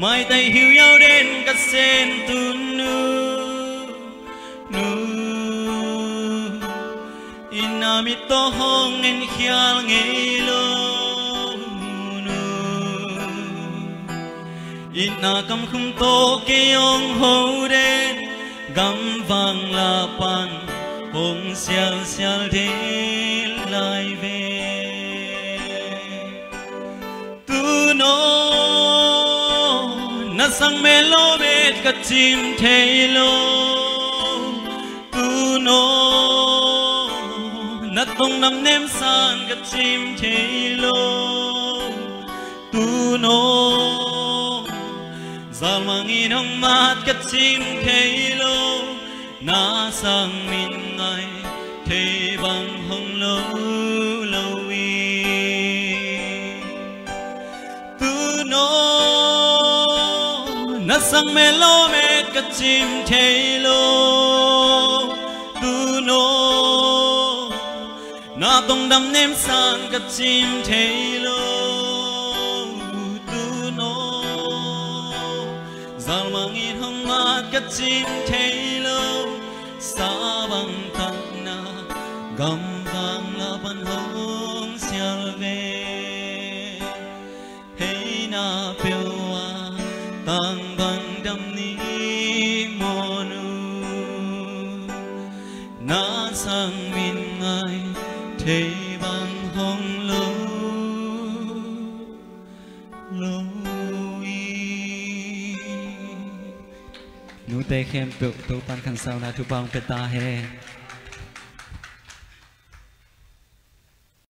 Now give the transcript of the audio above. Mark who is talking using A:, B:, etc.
A: mai tay hiu nhau đến cắt sen tu nu inami to hong en khial ngei lo ina kam khum to ke ong ho đến gam vang la pan hong xiao de lại về tu no na sang me lo bet ka chim thei lo tu no na tong nam nem san ka chim thei lo tu no zal mangin hong mat ka chim thei lo na sang min ngai thei bang hong lo lo wi tu no na sang me lo met ka chim thei lo tu no na tong dam nem san ka chim thei lo tu no zal mangin hong mat ka chim thei lo sa bang tak na gam vang la ban hong xial ve hey na pewa tang bang dam ni monu na sang min ngai thei bang hong lo lo nu te khem tu pan khang sao na thu bang pe ta he